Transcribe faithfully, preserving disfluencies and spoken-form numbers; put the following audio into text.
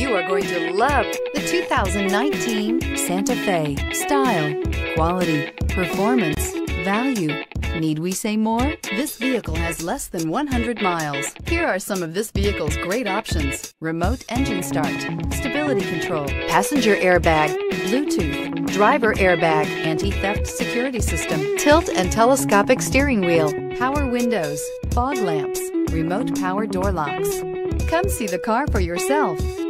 You are going to love the two thousand nineteen Santa Fe. Style, quality, performance, value. Need we say more? This vehicle has less than one hundred miles. Here are some of this vehicle's great options: remote engine start, stability control, passenger airbag, Bluetooth, driver airbag, anti-theft security system, tilt and telescopic steering wheel, power windows, fog lamps, remote power door locks. Come see the car for yourself.